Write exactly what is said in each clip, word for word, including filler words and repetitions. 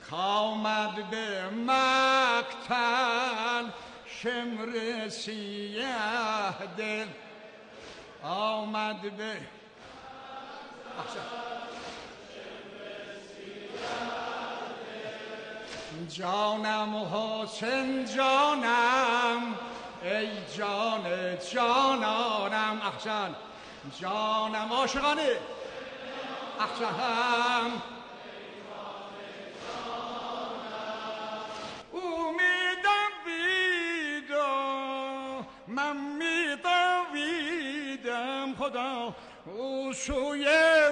کامد به مقتل شمر سیه دل آمد به جانم حسین جانم ای جان جانانم احسن جانم عاشقانه احسن او می‌دوید من می‌دویدم خدا او سوی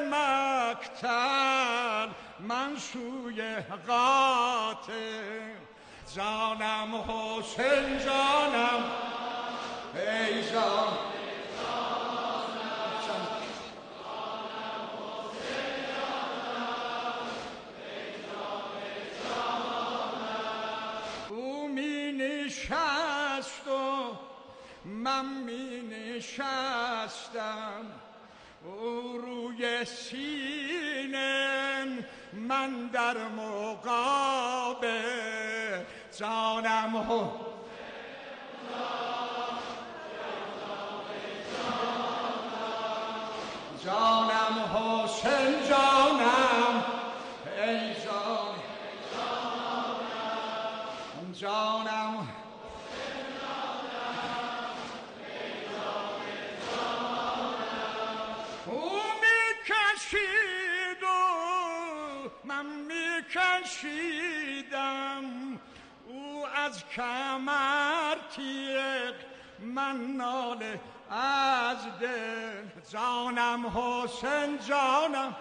مقتل من سوی قاتل جانم حسین جانم ای جان او می نشست و من می نشستم او روی سینه من در مقابل جانم ها جانم حسین جانم ای جان جانم من میکشیدم او از کمر تیغ من ناله از دل جانم حسین جانم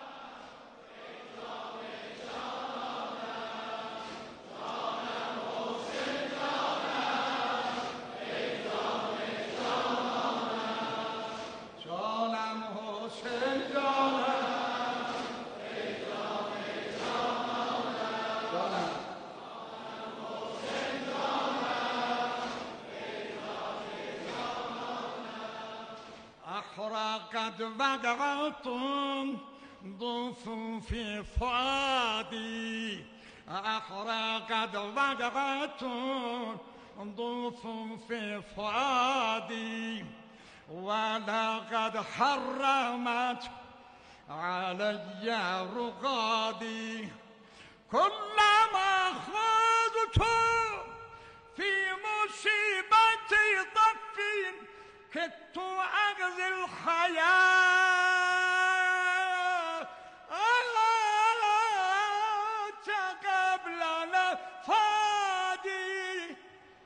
جانم حسین جانم أحرقت وقعة ضفوف فؤادي أحرقت وقعة ضفوف فؤادي ولقد حرمت علي رقادي كلما خذت في مصيبة ضف كدت أغزي الحياة قبل نفادي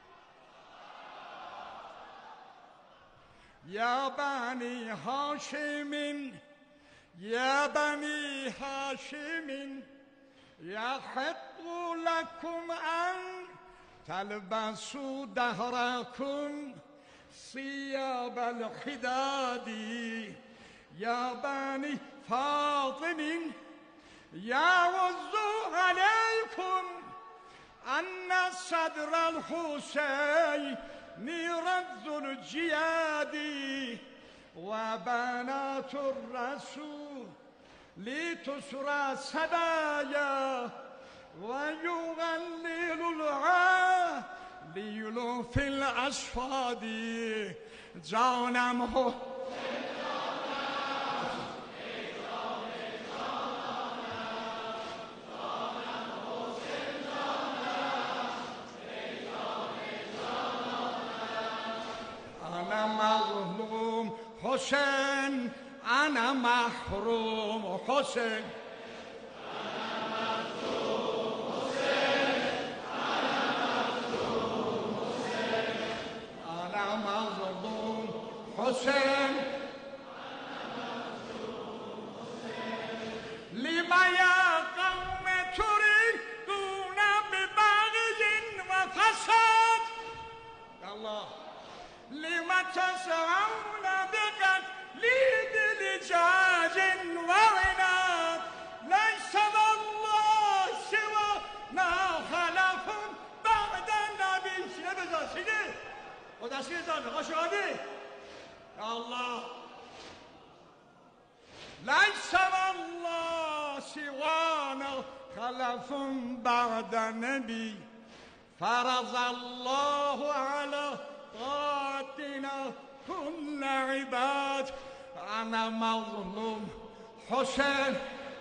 يا بني هاشم يا بني هاشم يحق لكم أن تلبسوا دهركم ثياب الخداد يا بني فاطم يعز عليكم أن صدر الحسين رد الجياد وبنات الرسول لتسرى سبايا ويغلل العالي في الأصفاد جانم هو أنا مظلوم حسين أنا محروم حسين أنا مظلوم حسين أنا مظلوم حسين أنا مظلوم حسين أنا مظلوم حسين لما يا قوم تريدون ببغي وفساد الله لما تسعون بقتل دجاج وعناد ليس والله سوى ما خلف بعد النبي سيدي بزا سيدي ودا سيدي نقاش عادي يا الله ليس والله سوى ما خلف بعد نبی فرض الله على طاعتنا كل عباد انا مظلوم حسین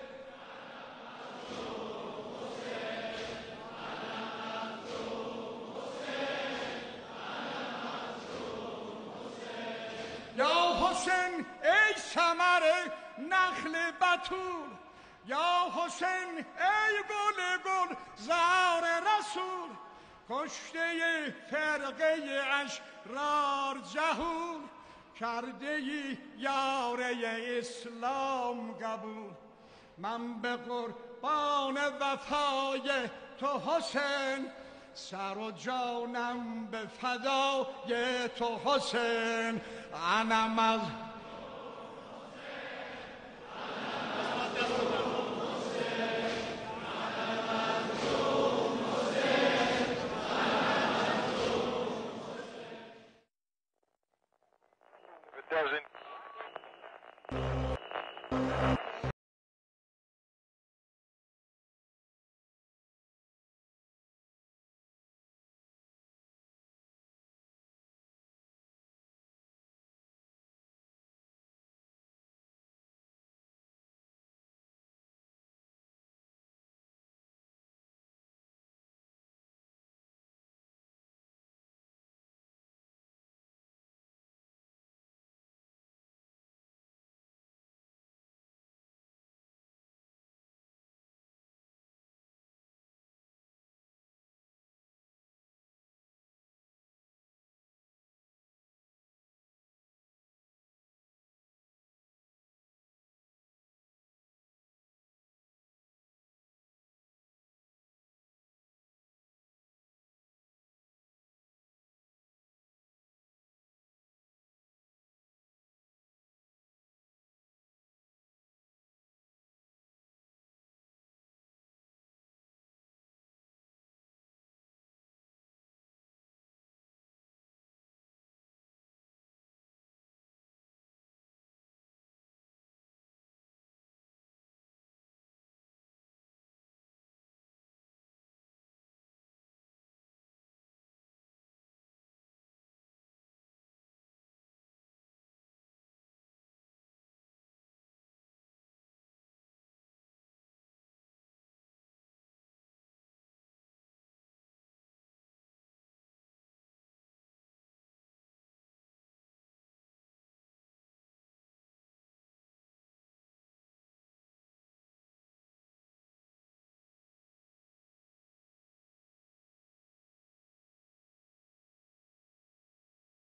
یا حسین ای ثمر نخل بتول یا حسین ای گل گل زار رسول کشته فرقه اشرار جهول کرده یاره اسلام قبول من به قربان وفای تو حسین سر و جانم به فدای تو حسین انا مظلوم